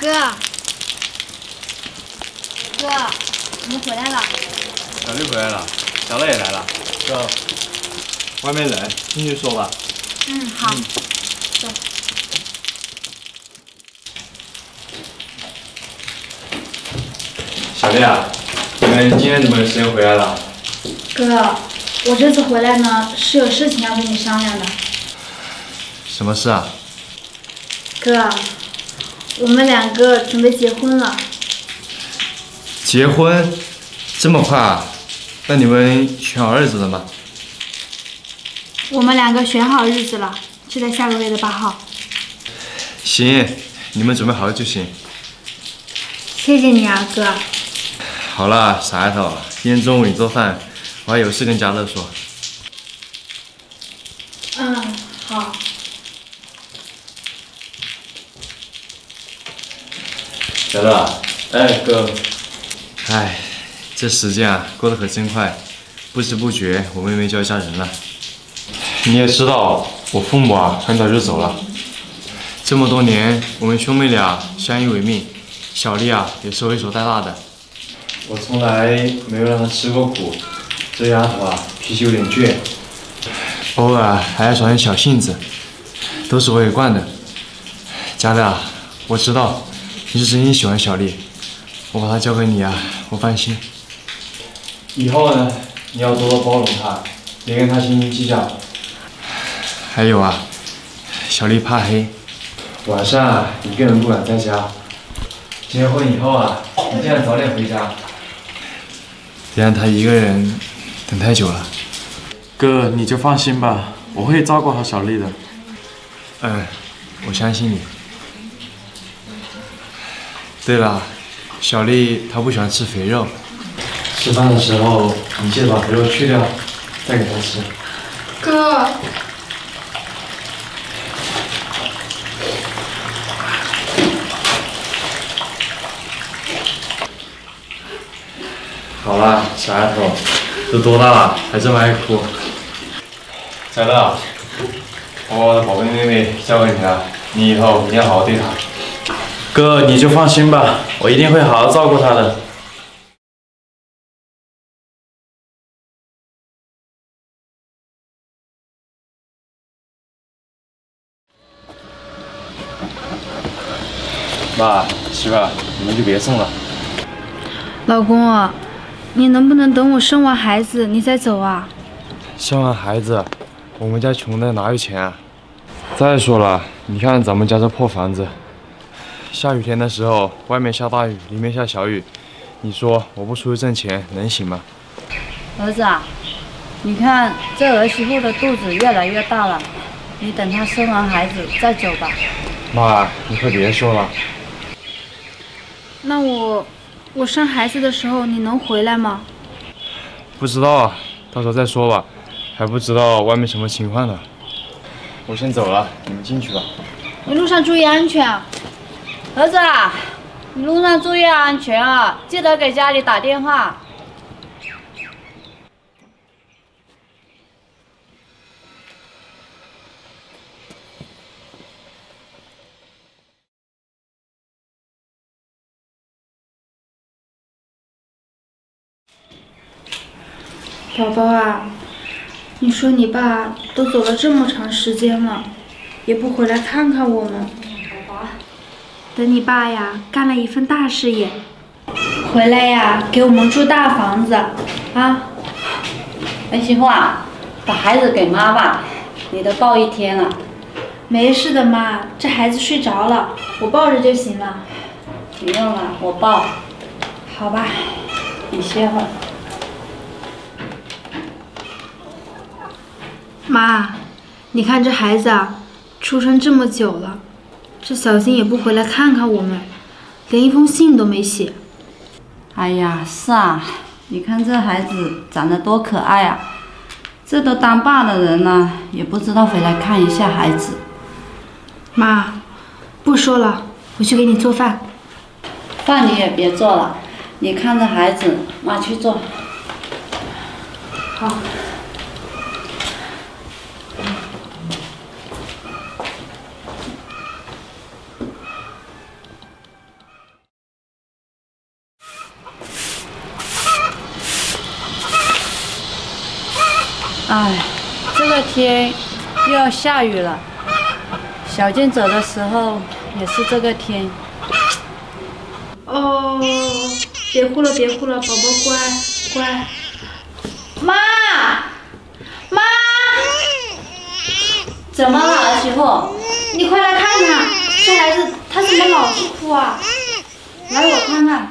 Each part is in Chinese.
哥，哥，我们回来了。 小绿回来了，小乐也来了。哥，外面冷，进去说吧。 嗯，好。走。 小丽啊，你们今天怎么有时间回来了？ 哥，我这次回来呢，是有事情要跟你商量的。 什么事啊？ 哥，我们两个准备结婚了。 结婚？这么快啊？那你们选好日子了吗？ 我们两个选好日子了，就在下个月的8号。 行，你们准备好了就行。 谢谢你啊，哥。 好了，傻丫头，今天中午你做饭，我还有事跟嘉乐说。 嗯，好。 小乐，哎哥，哎，这时间啊过得可真快，不知不觉我妹妹就要嫁人了。你也知道，我父母啊很早就走了，这么多年我们兄妹俩相依为命，小丽啊也是我一手带大的，我从来没有让她吃过苦。这丫头啊脾气有点倔，偶尔还爱耍点小性子，都是我给惯的。嘉乐啊，我知道你是真心喜欢小丽，我把她交给你啊，我放心。以后呢，你要多多包容她，别跟她斤斤计较。还有啊，小丽怕黑，晚上啊一个人不敢在家。结婚以后啊，你尽量早点回家，别让她一个人等太久了。 哥，你就放心吧，我会照顾好小丽的。 嗯，我相信你。对了，小丽她不喜欢吃肥肉，吃饭的时候你记得把肥肉去掉，再给她吃。 哥。 好了，小丫头，都多大了，还这么爱哭？嘉乐，我把我的宝贝妹妹交给你了，你以后一定要好好对她。 哥，你就放心吧，我一定会好好照顾她的。 妈，媳妇儿，你们就别送了。 老公啊，你能不能等我生完孩子你再走啊？ 生完孩子，我们家穷的哪有钱啊？再说了，你看咱们家这破房子，下雨天的时候外面下大雨，里面下小雨，你说我不出去挣钱能行吗？ 儿子啊，你看这儿媳妇的肚子越来越大了，你等她生完孩子再走吧。 妈，你可别说了。 那我生孩子的时候你能回来吗？ 不知道啊，到时候再说吧，还不知道外面什么情况呢。我先走了，你们进去吧。 你路上注意安全啊！ 儿子啊，你路上注意安全啊，记得给家里打电话。 宝宝啊，你说你爸都走了这么长时间了，也不回来看看我们。等你爸呀干了一份大事业，回来呀给我们住大房子啊！ 儿媳妇啊，把孩子给妈吧，你都抱一天了。 没事的妈，这孩子睡着了，我抱着就行了。 不用了，我抱。 好吧， 你歇会儿。 妈，你看这孩子啊，出生这么久了，这小金也不回来看看我们，连一封信都没写。 哎呀，是啊，你看这孩子长得多可爱啊！这都当爸的人了，也不知道回来看一下孩子。 妈，不说了，我去给你做饭。 饭你也别做了，你看着孩子，妈去做。 好。 这个天又要下雨了。小静走的时候也是这个天。 哦，别哭了，别哭了，宝宝乖乖。妈，妈， 怎么了，儿媳妇？ 你快来看看，这孩子他怎么老是哭啊？ 来，我看看，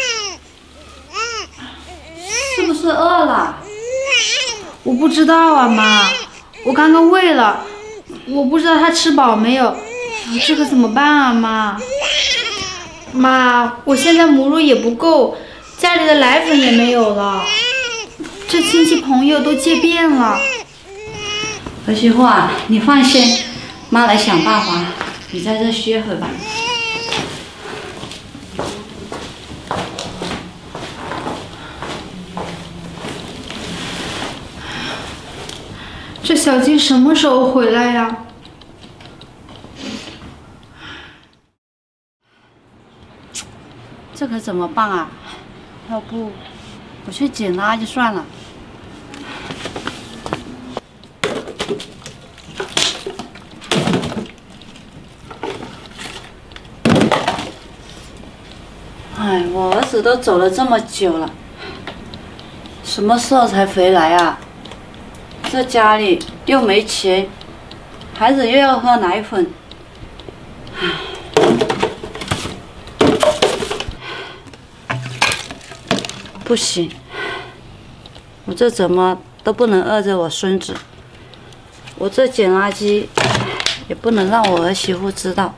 是不是饿了？ 我不知道啊，妈，我刚刚喂了，我不知道他吃饱没有，这可怎么办啊，妈？妈，我现在母乳也不够，家里的奶粉也没有了，这亲戚朋友都借遍了。 儿媳妇啊，你放心，妈来想办法，你在这歇会吧。 这小静什么时候回来呀？ 这可怎么办啊？要不我去捡垃圾算了。哎，我儿子都走了这么久了，什么时候才回来啊？这家里又没钱，孩子又要喝奶粉，不行，我这怎么都不能饿着我孙子，我这捡垃圾也不能让我儿媳妇知道。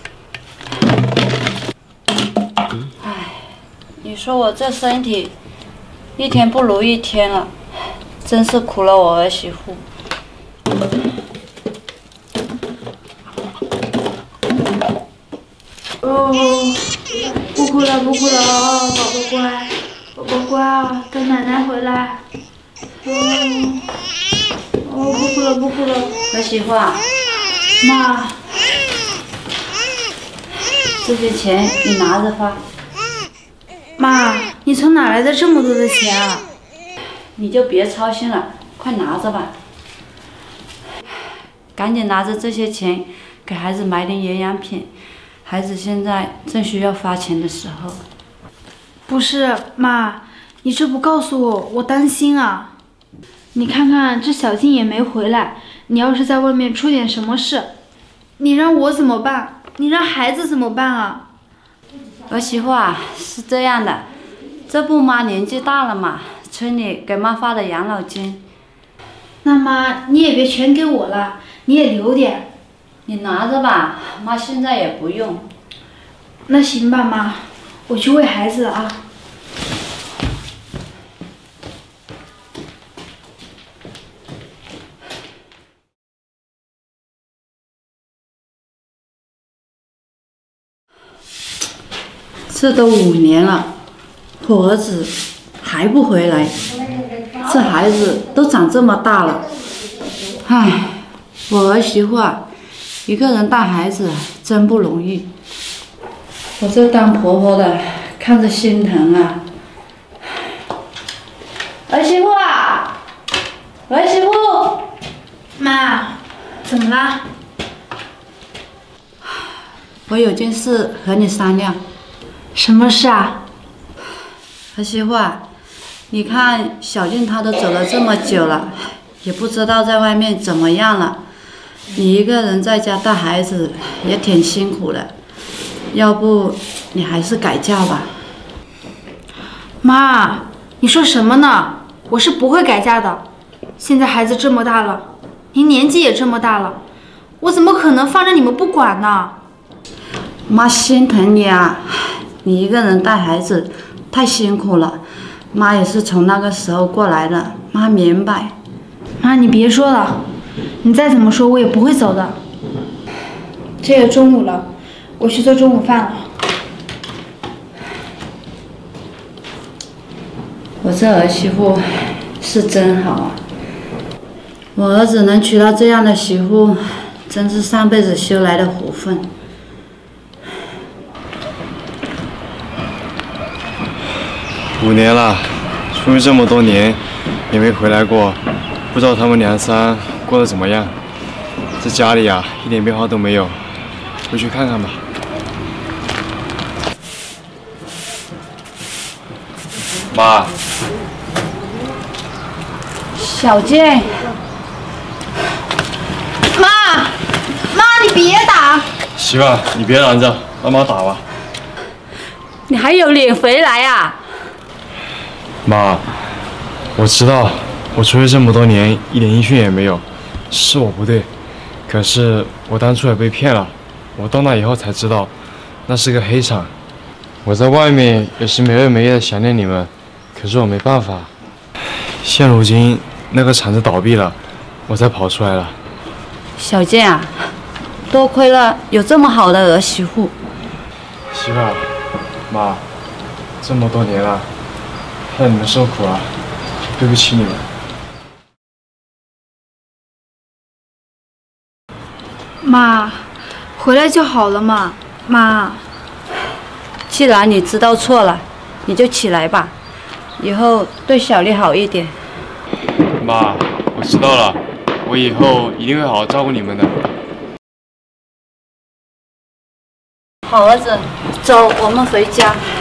唉，你说我这身体一天不如一天了，真是苦了我儿媳妇。 哦，不哭了，不哭了，哦，宝宝乖，宝宝乖啊，等奶奶回来。哦，不哭了，不哭了。 儿媳妇啊， 妈， 这些钱你拿着花。 妈，你从哪来的这么多的钱啊？ 你就别操心了，快拿着吧。赶紧拿着这些钱给孩子买点营养品，孩子现在正需要花钱的时候。 不是，妈，你这不告诉我，我担心啊。你看看这小静也没回来，你要是在外面出点什么事，你让我怎么办？你让孩子怎么办啊？ 儿媳妇啊，是这样的，这不妈年纪大了嘛，村里给妈发的养老金。 那妈，你也别全给我了，你也留点。 你拿着吧，妈现在也不用。 那行吧，妈，我去喂孩子啊。 这都5年了，我儿子还不回来，这孩子都长这么大了，唉，我儿媳妇啊，一个人带孩子真不容易，我这当婆婆的看着心疼啊。儿媳妇啊，儿媳妇， 妈，怎么啦？ 我有件事和你商量。 什么事啊？ 儿媳妇啊，你看小静她都走了这么久了，也不知道在外面怎么样了。你一个人在家带孩子也挺辛苦的，要不你还是改嫁吧。 妈，你说什么呢？我是不会改嫁的。现在孩子这么大了，您年纪也这么大了，我怎么可能放着你们不管呢？ 妈心疼你啊，你一个人带孩子太辛苦了，妈也是从那个时候过来的，妈明白。 妈，你别说了，你再怎么说我也不会走的。这也中午了，我去做中午饭了。 我这儿媳妇是真好啊，我儿子能娶到这样的媳妇，真是上辈子修来的福分。 5年了，出去这么多年，也没回来过， 不知道他们梁三过得怎么样。这家里啊，一点变化都没有，回去看看吧。妈， 小健， 妈，你别打！ 媳妇儿，你别拦着，让妈打吧。 你还有脸回来啊？ 妈，我知道，我出去这么多年，一点音讯也没有，是我不对。可是我当初也被骗了，我到那以后才知道，那是个黑厂。我在外面也是没日没夜的想念你们，可是我没办法。现如今那个厂子倒闭了，我才跑出来了。 小健啊，多亏了有这么好的儿媳妇。 媳妇儿，妈，这么多年了，让你们受苦了，对不起你们。 妈，回来就好了嘛，妈。 既然你知道错了，你就起来吧，以后对小丽好一点。 妈，我知道了，我以后一定会好好照顾你们的。 好儿子，走，我们回家。